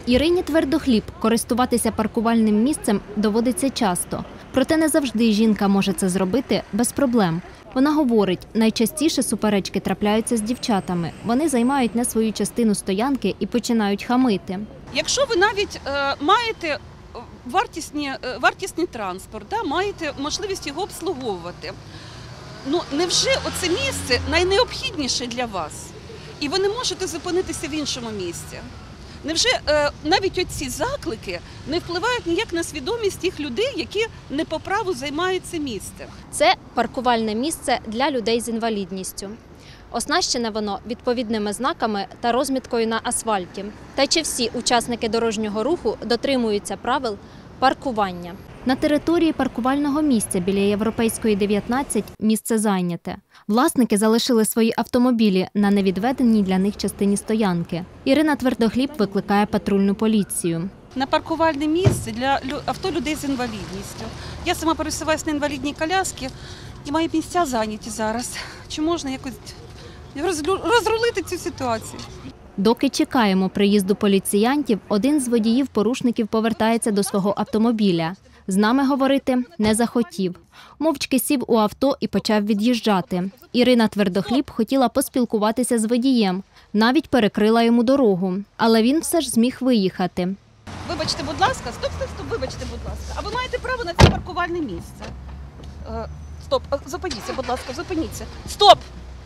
Ірині Твердохліб користуватися паркувальним місцем доводиться часто. Проте не завжди жінка може це зробити без проблем. Вона говорить, найчастіше суперечки трапляються з дівчатами. Вони займають не свою частину стоянки і починають хамити. Якщо ви навіть маєте вартісний транспорт, маєте можливість його обслуговувати, невже оце місце найнеобхідніше для вас? І ви не можете зупинитися в іншому місці? Невже навіть оці заклики не впливають ніяк на свідомість тих людей, які не по праву займають це місце? Це паркувальне місце для людей з інвалідністю. Оснащене воно відповідними знаками та розміткою на асфальті. Та чи всі учасники дорожнього руху дотримуються правил паркування? На території паркувального місця біля Європейської 19 місце зайняте. Власники залишили свої автомобілі на невідведеній для них частині стоянки. Ірина Твердохліб викликає патрульну поліцію. На паркувальне місце для авто людей з інвалідністю. Я сама пересуваюся на інвалідній коляскі і мої місця зайняті зараз. Чи можна якось розрулити цю ситуацію? Доки чекаємо приїзду поліціянтів, один з водіїв-порушників повертається до свого автомобіля. З нами говорити не захотів. Мовчки сів у авто і почав від'їжджати. Ірина Твердохліб хотіла поспілкуватися з водієм, навіть перекрила йому дорогу. Але він все ж зміг виїхати. Вибачте, будь ласка, стоп, вибачте, будь ласка. А ви маєте право на це паркувальне місце? Стоп, зупиніться, будь ласка, зупиніться. Стоп!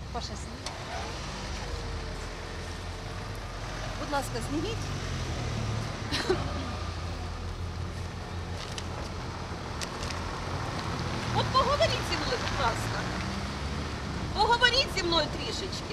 Будь ласка, зніміть. От поговоріть зі мною, будь ласка. Поговоріть зі мною трішечки.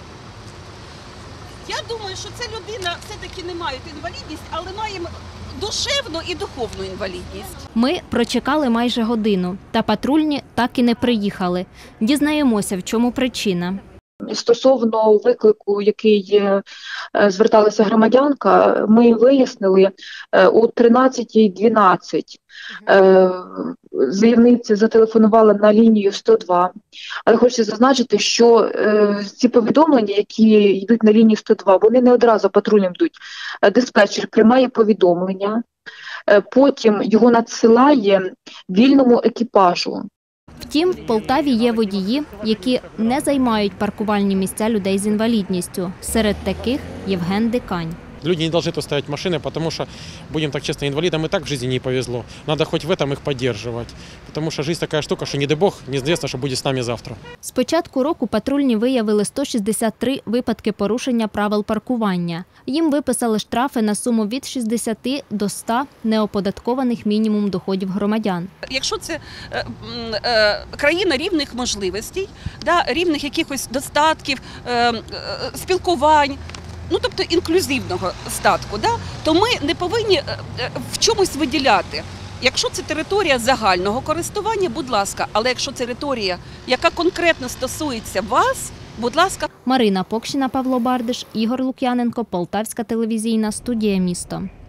Я думаю, що ця людина все-таки не має інвалідність, але має душевну і духовну інвалідність. Ми прочекали майже годину, та патрульні так і не приїхали. Дізнаємося, в чому причина. Стосовно виклику, який зверталася громадянка, ми вияснили о 13:12. Заявниця зателефонувала на лінію 102. Але хочу зазначити, що ці повідомлення, які йдуть на лінію 102, вони не одразу патрульним йдуть. Диспетчер приймає повідомлення, потім його надсилає вільному екіпажу. Втім, в Полтаві є водії, які не займають паркувальні місця людей з інвалідністю. Серед таких Євген Дикань. Люди не должны тут ставить машины, потому что, будем так честно, инвалидам и так в жизни не повезло. Надо хоть в этом их поддерживать. Потому что жизнь такая штука, что не дай бог, неизвестно, что будет с нами завтра. З початку року патрульні виявили 163 випадки порушення правил паркування. Їм виписали штрафи на суму від 60 до 100 неоподаткованих мінімум доходів громадян. Якщо це країна рівних можливостей, рівних якихось достатків, спілкувань, тобто інклюзивного статку, то ми не повинні в чомусь виділяти. Якщо це територія загального користування, будь ласка, але якщо це територія, яка конкретно стосується вас, будь ласка. Марина Покщина, Павло Бардиш, Ігор Лук'яненко, Полтавська телевізійна студія «Місто».